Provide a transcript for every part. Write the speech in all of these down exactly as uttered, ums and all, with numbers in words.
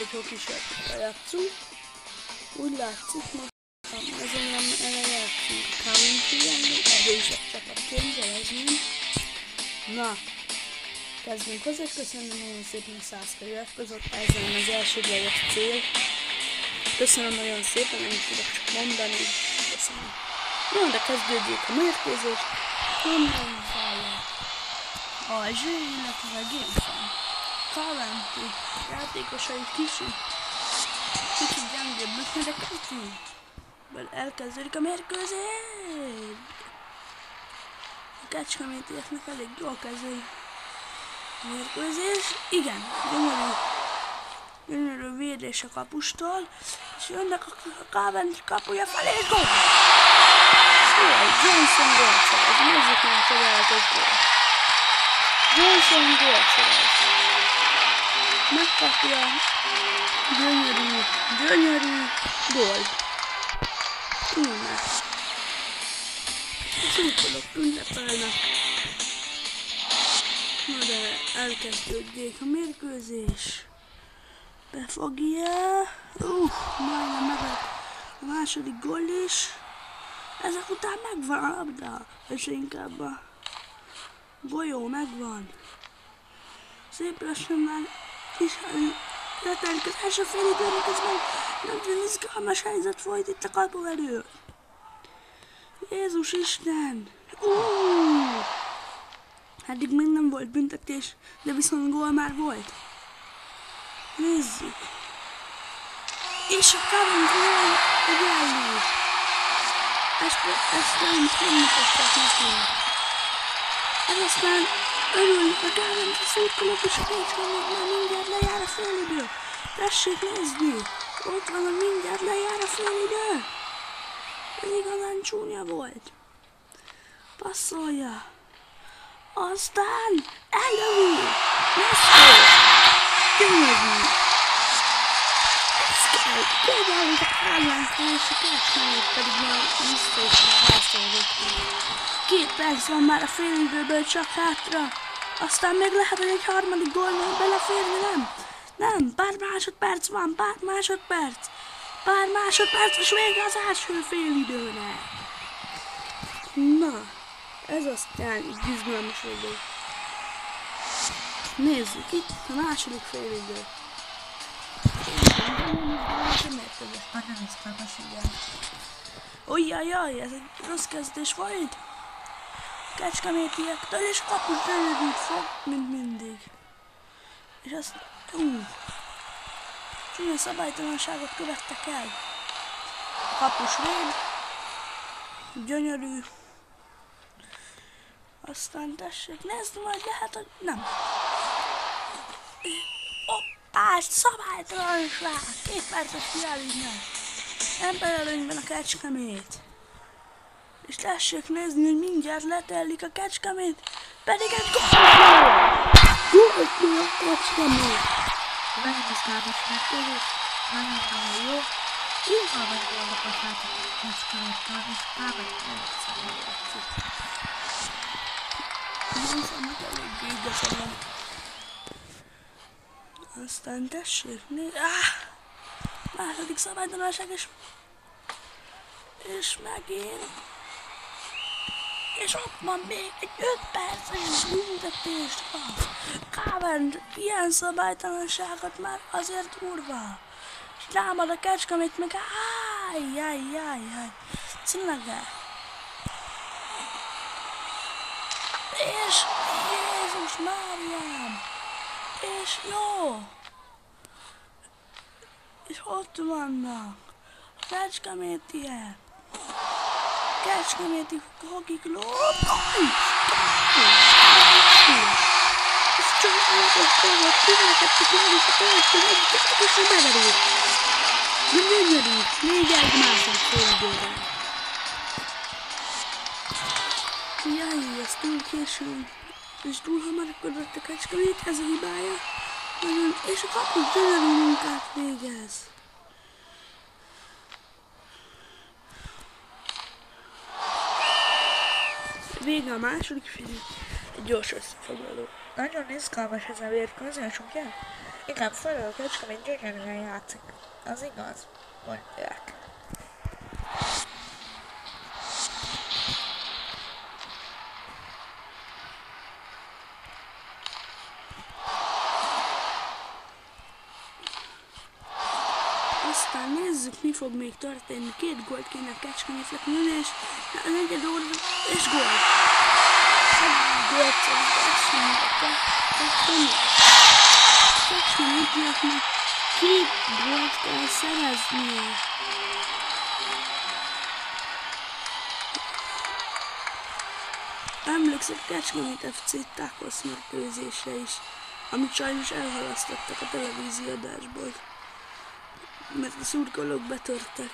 jó kísérletekkel játszunk. Úgy látszik, most azon ellen játszunk a Coventry-en, erősebb csapatként, jelezném. Na, kezdjünk hozzá, köszönöm nagyon szépen a száz feliratkozott, ezzel az elsődleges cél. Köszönöm nagyon szépen, nem tudok csak mondani. Köszönöm. Na, de kezdődik a mérkőzés. Honnan fájja? A Zsé, illetve Gamefan. Coventry játékosai kicsit, kicsit gyengébbek, de kezdjünk. Elkezdődik a mérkőzés. A Kecskemétieknek elég jól kezdődik a mérkőzés. Igen, gyönyörű, gyönyörű védés a kapustól, és jönnek a Coventry kapuja felé, és gól! Johnson gólt szerez, nézzük meg a csodálatos gól. Johnson gólt szerez. Megkapja, gyönyörű, gyönyörű gól. Innen. Az útolok ünnepelnek. Na de elkezdődik a mérkőzés. Befogja. Uh, majdnem meg a második gól is. Ezek után megvan a labda, és inkább a golyó megvan. Szép lassan már is letelik az első fél időnek, ez meg nagyon izgalmas helyzet folyt itt a kapu elő. Jézus Isten! Uh! Eddig még nem volt büntetés, de viszont gól már volt. Nézzük. És a Coventry egyenlő. Ezt, ezt nem mutatják nekünk. Ez aztán örülnek a Coventry szurkolók is, a Kecskemétinek már mindjárt lejár a félidő. Tessék nézni! Ott van, hogy mindjárt lejár a félidő. Ez igazán csúnya volt. Passzolja. Aztán elői. Messze. Gyönyörű. Ez kell. Például a Kárlánkkal és a Kecskemétinek pedig már vissza is már házolódott. Két perc van már a félidőből csak hátra. Aztán még lehet, hogy egy harmadik gólnál beleférni, nem? Nem, pár másodperc van, pár másodperc. Pár másodperc, és vége az első félidőnek. Na, ez aztán így izgalmas idő. Nézzük, itt a második félidő. Nagyon izgalmas, igen. Ujjajjaj, ez egy rossz kezdés volt. Kecskemétiektől, és kapus gyönyörűt fog, mint mindig. És azt, ú, csúnya szabálytalanságot követtek el. Kapus véd, gyönyörű. Aztán tessék, nézd majd lehet, hogy nem. Hoppás, szabálytalanság, két percet kiállítnak. Emberelőnyben a Kecskemét. És tessék nézni, hogy mindjárt letelik a Kecskemét, pedig egy gól! Gól a Kecskemét! Nagyon izgalmas mérkőzés, nagyon-nagyon jó. Izgalmas gólokat látok a Kecskeméttől, és Coventry egyszerűen játszik. Nézem, hogy eléggé igazam van. Aztán tessék nézni. Ah! Második szabálytalanság, és... És megint... És ott van még egy öt perces büntetés. Coventry ilyen szabálytalanságot már azért durva. És támad a Kecskemét meg áj, áj, áj, áj. Tényleg. És Jézus Máriám. És jó. És ott vannak a Kecskemétiek. Kecskeméti Hockey Club. És csak az dolgot tizenkettő kilencven és a beverő. De gyönyörű, négy egy másod félidőre. Jaj, ez túl későn. És túl hamar akarott a Kecskemét, ez a hibája. És a kapu gyönyörű munkát végez. Vége a második film, egy gyors összefoglaló. Nagyon izgalmas ez a mérkőzés, ugye? Igen, főleg a Kecskemét gyönyörűen játszik. Az igaz, mondják. Aztán nézzük, mi fog még történni. Két gólt kéne a Kecskemétnek nyúlni, és az egyed óra, és gól. Egy gólt szerint Kecskemét. Kecskemétiaknak két gólt kell szereznie. Emlékszem Kecskemét ef cé Tákosz mérkőzésre is, amit sajnos elhalasztottak a televízióadásból, mert a szurkolók betörtek.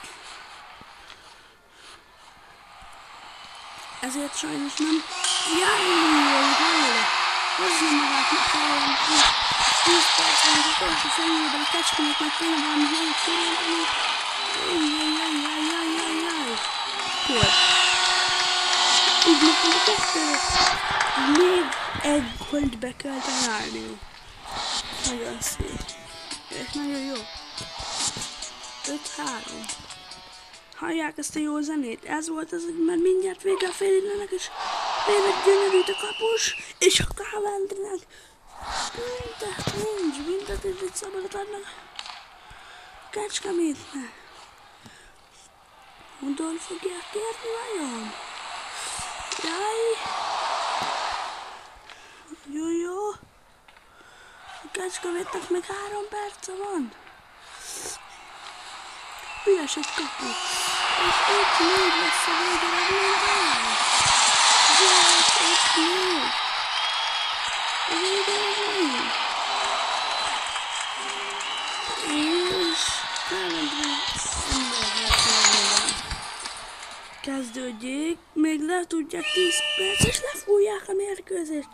Ezért sajnos nem... Jaj, jaj, hozzá magát megtalálni, tíz perc van az utolsó félidőben, a Kecskemétnek kéne valami helyet kérni. Jaj, jaj, jaj, jaj, jaj, jaj. Hol? Így nekem a kettő. Még egy gólt be kell találni. Nagyon szép. És nagyon jó. öt három. Hallják ezt a jó zenét? Ez volt az, mert mindjárt vége a félidőnek, és David gyönyörűt a kapus, és a Coventrynek büntet nincs, büntetést szabadot adnak a Kecskemétnek. Honnan fogják kérni vajon? Jaj! Jó, jó! A Kecskemétnek még három perce van. Üres egy kapu, és öt négy lesz a végeredményben. Gyerek, öt négy. A végeredmény. És kezdődjék, még le tudják tíz perc, és lefújják a mérkőzést.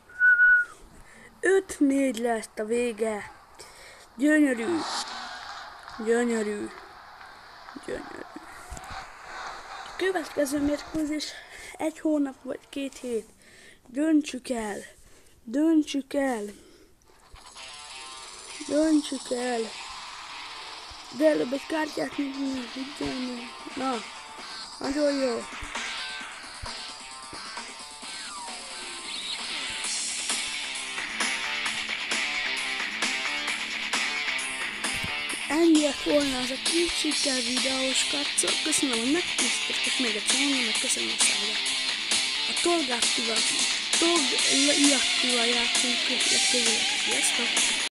öt négy lesz a vége. Gyönyörű. Gyönyörű. Gyönyörű. A következő mérkőzés egy hónap vagy két hét. Döntsük el. Döntsük el. Döntsük el. De előbb egy kártyát nyitni. Na, nagyon jó. Ennyi lett volna az a kis siker videós karcol. Köszönöm, hogy megtiszteltek, és még egyszer mondom, hogy köszönöm a szállát. A Tolgattival, Tolgattival játszunk legközelebb. Sziasztok!